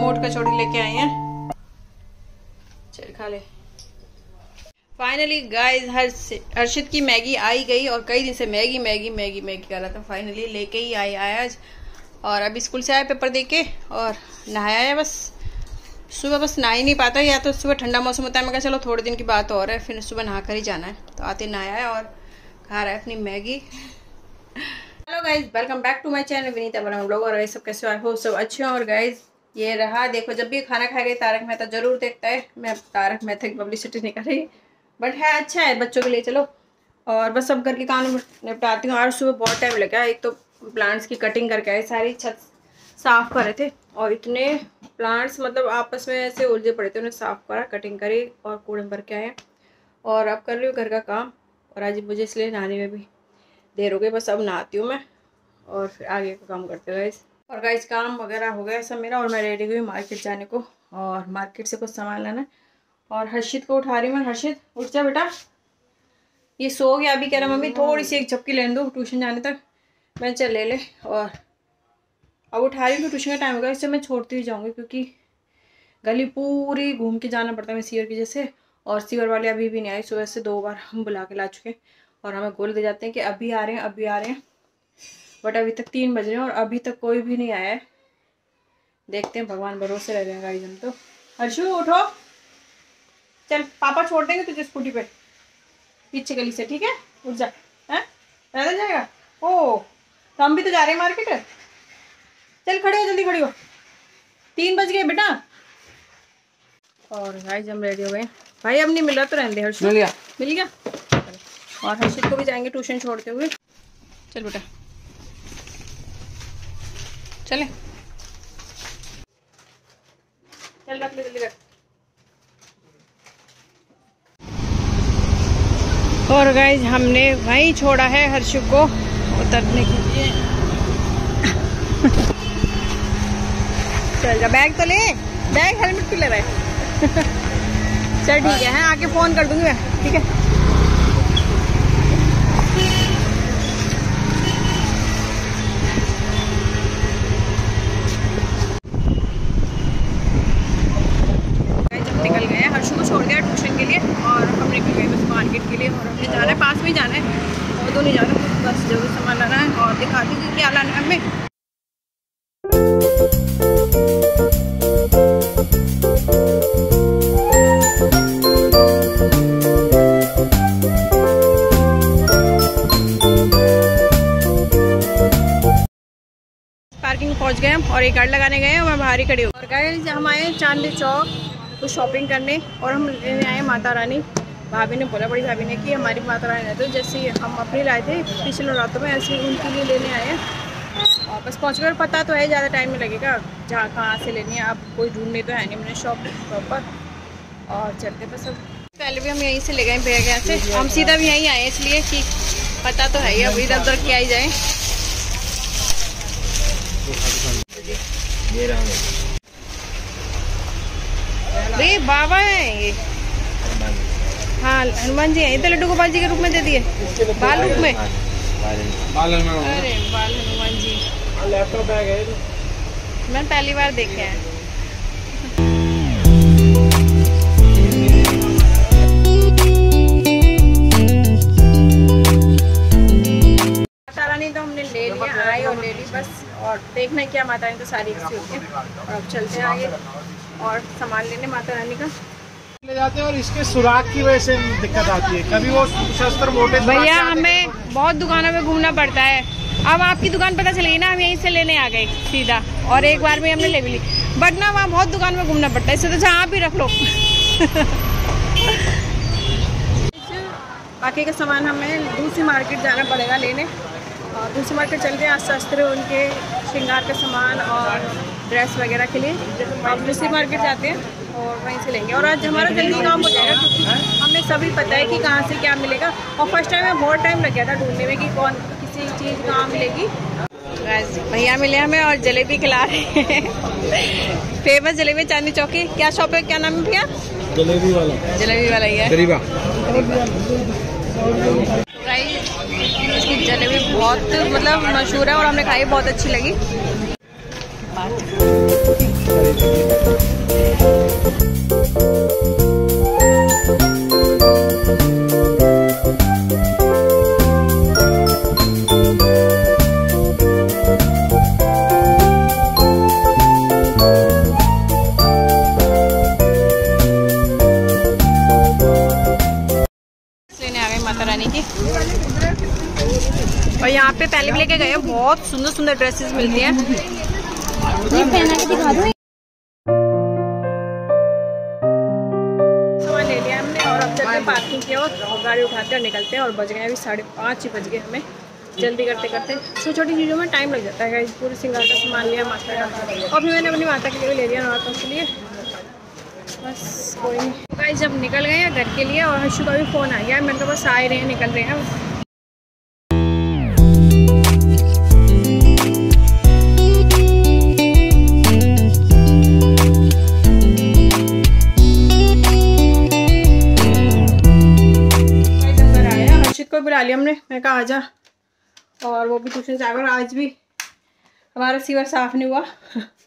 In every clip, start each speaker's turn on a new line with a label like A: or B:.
A: मोट कचौड़ी लेके आए हैं, चल खा ले। फाइनली गाइस हर्षित की मैगी आई गई और कई दिन से मैगी मैगी मैगी मैगी कर रहा था, फाइनली लेके ही आया आज। और अभी स्कूल से आया पेपर देके और नहाया है, बस सुबह बस नहा ही नहीं पाता, या तो सुबह ठंडा मौसम होता है, मैं कहा चलो थोड़े दिन की बात और है, फिर सुबह नहा कर ही जाना है। तो आते नहाया है और खा रहा है अपनी Maggi. Hello guys, welcome back to my channel Vinita बराम ब्लॉग। और सब कैसे हो, सब अच्छे हो। और गाइज ये रहा, देखो जब भी खाना खाएगा तारक मेहता जरूर देखता है। मैं तारक मेहता की पब्लिसिटी नहीं कर रही, बट है अच्छा है बच्चों के लिए। चलो और बस सब घर के काम निपटाती हूँ। और सुबह बहुत टाइम लगा, एक तो प्लांट्स की कटिंग करके आए, सारी छत साफ कर रहे थे और इतने प्लांट्स मतलब आपस में ऐसे उलझे पड़े थे, उन्हें साफ करा, कटिंग करी और कूड़े भर के आए। और अब कर रही हूँ घर का काम। और आज मुझे इसलिए नहाने में भी देर हो गई, बस अब नहाती हूँ मैं और फिर आगे का काम करते हुए। और गाइस काम वगैरह हो गया सब मेरा और मैं रेडी हुई मार्केट जाने को, और मार्केट से कुछ सामान लाना। और हर्षित को उठा रही हूँ मैं। हर्षित उठ जा बेटा, ये सो गया अभी, कह रहा मम्मी थोड़ी सी एक झपकी लेने दो ट्यूशन जाने तक। मैं चल ले ले। और अब उठा रही हूँ, ट्यूशन का टाइम होगा, इससे मैं छोड़ती हुई जाऊँगी क्योंकि गली पूरी घूम के जाना पड़ता है मैं सीवर की जैसे। और सीवर वाले अभी भी नहीं आए, सुबह से 2 बार हम बुला के ला चुके और हमें गोल दे जाते हैं कि अभी आ रहे हैं अभी आ रहे हैं, बट अभी तक 3 बज रहे हैं और अभी तक कोई भी नहीं आया है। देखते हैं, भगवान भरोसे रह रहे हैं गाइस हम तो। हर्षु उठो, चल पापा छोड़ देंगे तुझे स्कूटी पे पीछे गली से, ठीक है? उठ जा, हैं पैदल जाएगा? ओ तो हम भी तो जा रहे हैं मार्केट। चल खड़े हो, जल्दी खड़ी हो, 3 बज गए बेटा। और गाइस हम रेडी हो गए भाई, अब नहीं मिल रहा तो रहने दे। हर्षु मिल गया। और हर्षित को भी जाएंगे ट्यूशन छोड़ते हुए। चल बेटा चले, चल रख ले जल्दी रख। और गाइस हमने वहीं छोड़ा है हर्षु को उतरने के लिए। चल जा, बैग तो ले, बैग हेलमेट क्यों ले रहा है? चल ठीक है, आके फोन कर दूंगी मैं, ठीक है? निकल गए हैं, हर्षु को छोड़ दिया ट्यूशन के लिए और हम निकल गए बस मार्केट के लिए। और हमें जाना है, पास में ही जाना है, और तो नहीं जाना, बस जो भी सामान लाना है और दिखा दीजिए क्या लाना है हमें। पार्किंग पहुंच गए हम और एक गाड़ी लगाने गए हैं, मैं बाहर ही खड़ी हूँ। और गाइस हम आए चांदनी चौक कुछ शॉपिंग करने और हम लेने आए माता रानी। भाभी ने बोला, बड़ी भाभी ने, कि हमारी माता रानी है, तो जैसे हम अपनी लाए थे पिछले रातों में, ऐसे उनके लिए लेने आए हैं। और बस पहुँच कर, पता तो है ज़्यादा टाइम नहीं लगेगा, जहाँ कहाँ से लेनी है आप कोई ढूंढने तो है नहीं मैंने शॉप प्रॉपर। और चलते बस अब, पहले भी हम यहीं से ले गए बैग, यहाँ से हम सीधा भी यहीं आए इसलिए कि पता तो है ही, अब इधर उधर क्या ही जाए। ये बाबा है ये, हाँ हनुमान जी है, इधर लड्डू गोपाल जी के रूप में दे दिए, बाल रूप में। अरे बाल हनुमान जी, लैपटॉप बैग है, मैं पहली बार देखे हैं। माता रानी तो हमने ले लिया, आए और ले ली बस। और देखना है क्या, माता रानी तो सारी अच्छी होती है। और अब चलते हैं आगे और सामान लेने माता रानी का
B: ले जाते हैं। और इसके सुराख की वजह से दिक्कत आती है, कभी वो शस्त्र मोटे।
A: भैया हमें बहुत दुकानों में घूमना पड़ता है, अब आपकी दुकान पता चल गई ना, हम यहीं से लेने आ गए सीधा, और एक बार में हमने ले भी ली, बट ना वहाँ बहुत दुकान में घूमना पड़ता है, इससे तो जहाँ आप ही रख लो। बाकी का सामान हमें दूसरी मार्केट जाना पड़ेगा लेने, और दूसरी मार्केट चल के शस्त्र, उनके श्रृंगार का सामान और ड्रेस वगैरह के लिए हम दूसरी मार्केट जाते हैं और वहीं से लेंगे। और आज हमारा जल्दी काम हो जाएगा क्योंकि हमें सभी पता है कि कहाँ से क्या मिलेगा। और फर्स्ट टाइम में बहुत टाइम लग गया था ढूंढने में कि कौन किसी चीज़ कहाँ मिलेगी। भैया मिले हमें और जलेबी खिला रहे हैं। फेमस जलेबी चांदनी चौक की। क्या शॉप है, क्या नाम है भैया?
B: जलेबी वाला ही है,
A: गरीबा। इसकी जलेबी बहुत मतलब मशहूर है और हमने खाई, बहुत अच्छी लगी। माता रानी की। और यहाँ पे पहले भी लेके गए, बहुत सुंदर सुंदर ड्रेसेस मिलती हैं। पहना के दिखा दो। सामान ले लिया हमने और अब चलते पार्किंग की ओर, गाड़ी उठाते और निकलते हैं। और बज गए अभी 5:30 ही बज गए हमें। जल्दी करते करते छोटी छोटी चीज़ों में टाइम लग जाता है। पूरे सिंगार का सामान लिया माता का, और फिर मैंने अपनी माता के लिए ले लिया नवरात्रों के लिए। बस कोई नहीं गाइस, जब निकल गए हैं घर के लिए। और हर्षु का भी फ़ोन आ गया, मैंने तो बस आ ही रहे हैं, निकल रहे हैं। अंदर आया, हर्षित को बुला लिया हमने, मैं कहा आजा। और वो भी ट्यूशन से आकर, आज भी हमारा सीवर साफ नहीं हुआ।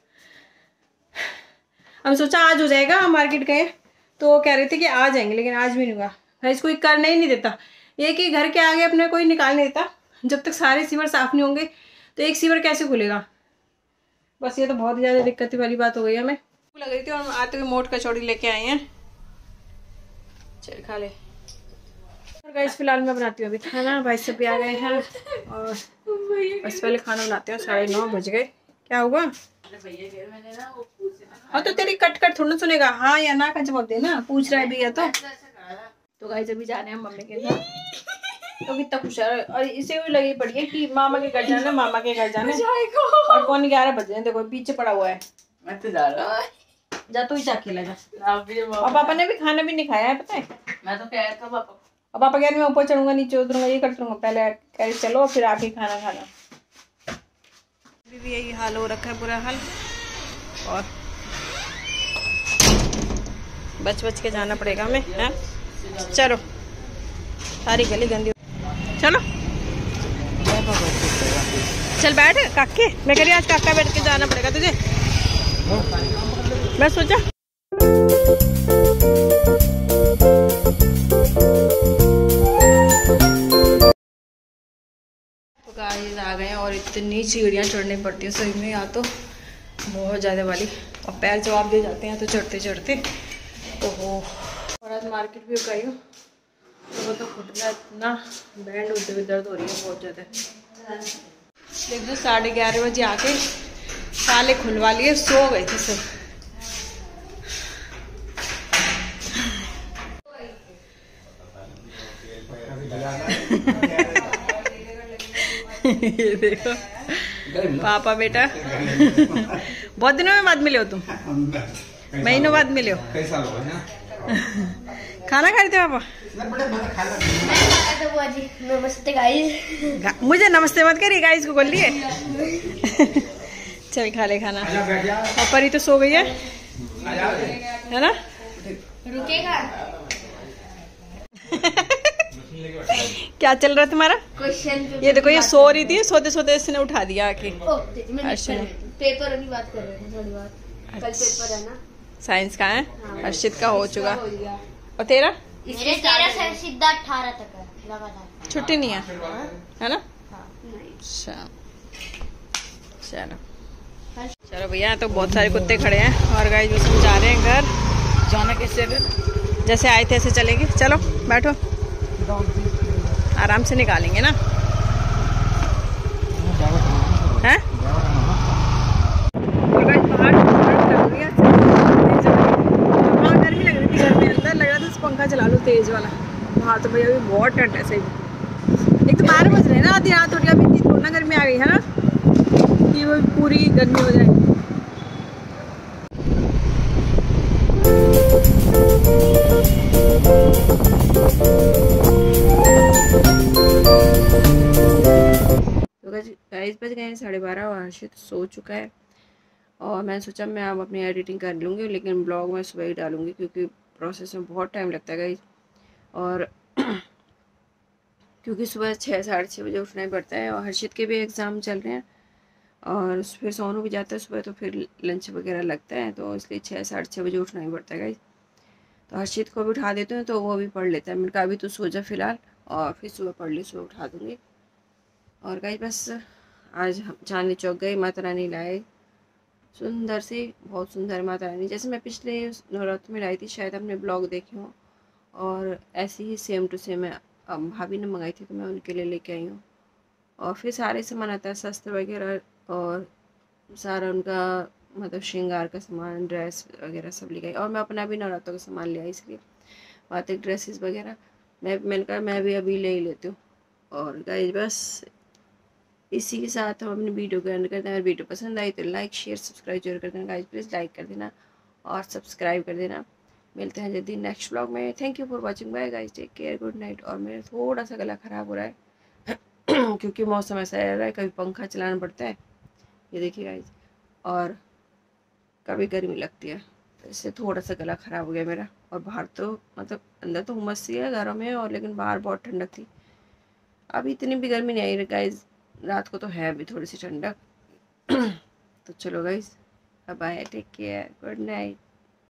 A: हम सोचा आज हो जाएगा, हम मार्केट गए तो कह रहे थे कि आ जाएंगे, लेकिन आज भी नहीं हुआ। गाइस कोई करने ही नहीं देता, ये कि घर के आगे अपने कोई निकालने देता। जब तक सारे सीवर साफ नहीं होंगे तो एक सीवर कैसे खुलेगा। बस ये तो बहुत ज़्यादा दिक्कत वाली बात हो गई हमें। लग रही थी और आते हुए मोट कचौड़ी लेके आए हैं, चल खा ले। और गाइस फिलहाल मैं बनाती हूँ अभी खाना, भाई सब भी आ गए हैं और बस पहले खाना बनाते हैं। 9:30 बज गए। क्या हुआ? हाँ तो तेरी कट कट थोड़ा सुनेगा, हाँ या ना का जवाब देना, पूछ रहा है भैया। तो गाइस अभी जा रहे हैं मम्मी के साथ। तो कितना खुश है, और इसे भी लगी पड़ी है कि मामा के घर जाना, मामा के घर जाना। और 11:15 बज रहे, देखो पीछे पड़ा हुआ है। मैं तो जा रहा हूँ, जा तू ही जा अकेला जा। और पापा ने भी खाना भी नहीं खाया है, पता है। मैं तो कह रहा था पापा, और पापा कह रहे मैं ऊपर चढ़ूंगा नीचे उतरूंगा, ये कर दूंगा। पहले कह रहे चलो फिर आके खाना खाना। अभी भी यही हाल हो रखा है, बुरा हाल। और बच बच के जाना पड़ेगा हमें, है? चलो सारी गली गंदी। चलो चल बैठ काके, मैं कह रही आज काका बैठ के जाना पड़ेगा तुझे। मैं सोचा तो गाइस आ गए और इतनी सीढ़ियाँ चढ़नी पड़ती हैं सही में, या तो बहुत ज़्यादा वाली, और पैर जवाब दे जाते हैं तो चढ़ते चढ़ते। ओहो, और आज मार्केट भी गई हूँ तो वो तो घुटना इतना बैंड होते हुए दर्द हो रही है बहुत ज़्यादा। देख दो 11:30 बजे आके ताले खुलवा लिए, सो गए थे सब। ये देखो पापा बेटा बहुत दिनों में बाद मिले हो तुम, महीनों बाद मिले हो। खाना खा रहे थे पापा?
C: नमस्ते गाइस।
A: मुझे नमस्ते मत करिए, गाइस को बोल लिए। चल खा ले खाना। और परी तो सो गई है ना?
C: रुकेगा।
A: क्या चल रहा है तुम्हारा?
C: क्वेश्चन।
A: ये देखो ये सो रही थी, सोते सोते इसने उठा दिया आके।
C: पेपर अभी बात कर रहे थे थोड़ी बात। कल पेपर है ना,
A: साइंस का है।
C: हाँ।
A: हर्षित का हो चुका। और तेरा?
C: मेरे 13 से सीधा 18 तक है लगातार,
A: छुट्टी नहीं है, है ना?
C: नहीं।
A: अच्छा चलो चलो भैया, तो बहुत सारे कुत्ते खड़े हैं और गाइस वो सब जा रहे हैं घर। जाना कैसे? जैसे आए थे ऐसे चलेंगे। चलो बैठो, आराम से निकालेंगे ना, हैं? गर्मी लग रही थी घर में, अंदर लग रहा था पंखा चला लो तेज वाला। हाँ तो भैया अभी बहुत ठंड है सही। एक तो 12 बज रहे हैं ना, आधी रात हो गई, अभी इतनी थोड़ा गर्मी आ गई है ना कि वो पूरी गर्मी हो जाएगी। तो गाइस बज गए 12:30 और हर्षित सो चुका है। और मैंने सोचा मैं अब अपनी एडिटिंग कर लूँगी, लेकिन ब्लॉग मैं सुबह ही डालूँगी क्योंकि प्रोसेस में बहुत टाइम लगता है गाइस। और क्योंकि सुबह 6 साढ़े 6 बजे उठना ही पड़ता है और हर्षित के भी एग्ज़ाम चल रहे हैं और फिर सोनू भी जाता है सुबह, तो फिर लंच वगैरह लगता है, तो इसलिए 6 साढ़े 6 बजे उठना ही पड़ता है गाइस। तो हर्षित को भी उठा देते हैं, तो वो भी पढ़ लेता है। मैंने कहा अभी तो सो जा फिलहाल, और फिर सुबह पढ़ ली, सुबह उठा दूँगी। और गाइस बस आज हम चांदनी चौक गए, माता रानी लाए सुंदर से, बहुत सुंदर माता रानी, जैसे मैं पिछले नवरात्र में लाई थी, शायद आपने ब्लॉग देखे हो। और ऐसे ही सेम टू सेम है, भाभी ने मंगाई थी तो मैं उनके लिए लेके आई हूँ। और फिर सारे सामान आता है, शस्त्र वगैरह और सारा उनका मतलब श्रृंगार का सामान, ड्रेस वगैरह सब ले गई। और मैं अपना भी नवरात्रों का सामान ले आई, इसलिए बात है ड्रेसेस वगैरह मैंने कहा मैं भी अभी ले ही लेती हूँ। और गाइस बस इसी के साथ हम अपनी वीडियो को एंड करते हैं। अगर वीडियो पसंद आई तो लाइक शेयर सब्सक्राइब जरूर कर देना गाइस, प्लीज़ लाइक कर देना और सब्सक्राइब कर देना। मिलते हैं जल्दी नेक्स्ट ब्लॉग में। Thank you for watching, bye guys, take care, good night. और मेरा थोड़ा सा गला ख़राब हो रहा है क्योंकि मौसम ऐसा रह रहा है, कभी पंखा चलाना पड़ता है, ये देखिए गाइस, और कभी गर्मी लगती है, तो इससे थोड़ा सा गला ख़राब हो गया मेरा। और बाहर तो मतलब अंदर तो उमस सी है घरों में, और लेकिन बाहर बहुत ठंडक थी। अभी इतनी भी गर्मी नहीं आई गाइस, रात को तो है अभी थोड़ी सी ठंडक तो चलो guys, bye, take care, good night.